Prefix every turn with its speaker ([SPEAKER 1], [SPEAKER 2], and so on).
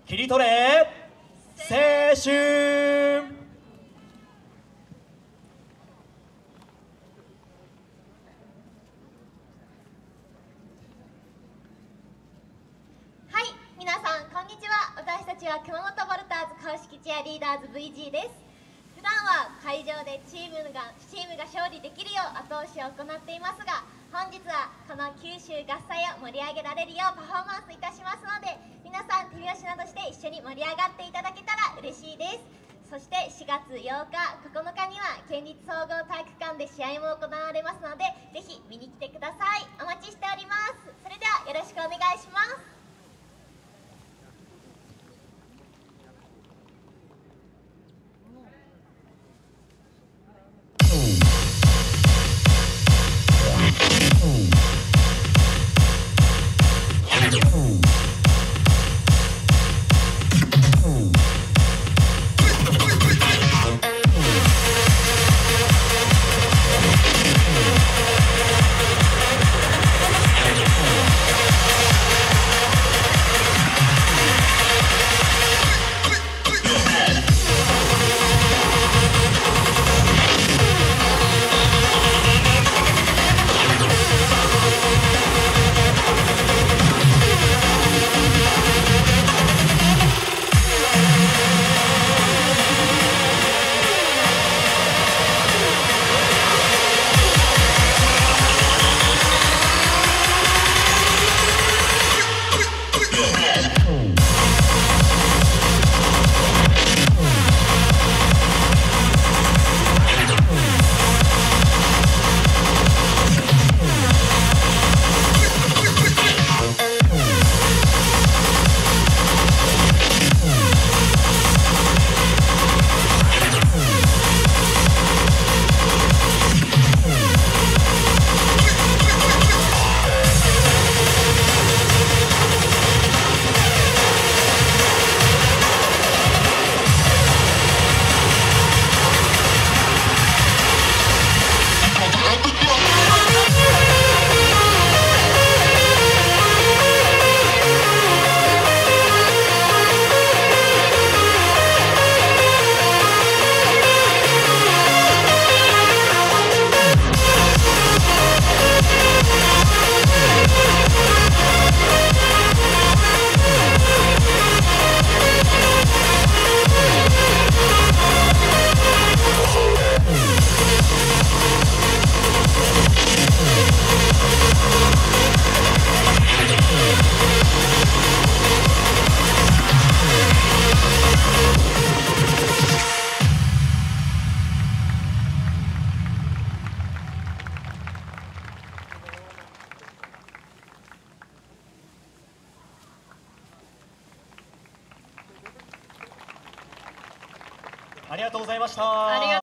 [SPEAKER 1] 切り取れ青春。
[SPEAKER 2] はい、皆さんこんにちは。私たちは熊本ボルターズ公式チアリーダーズ VG です。普段は会場でチームが勝利できるよう後押しを行っていますが、本日はこの九州合祭を盛り上げられるようパフォーマンスいたしますので、皆さん手拍子などして一緒に盛り上がっていただけたら嬉しいです。そして4月8日、9日には県立総合体育館で試合も行われますので、ぜひ見に来てください。お待ちしております。それではよろしくお願いします。
[SPEAKER 1] ありがとうございました。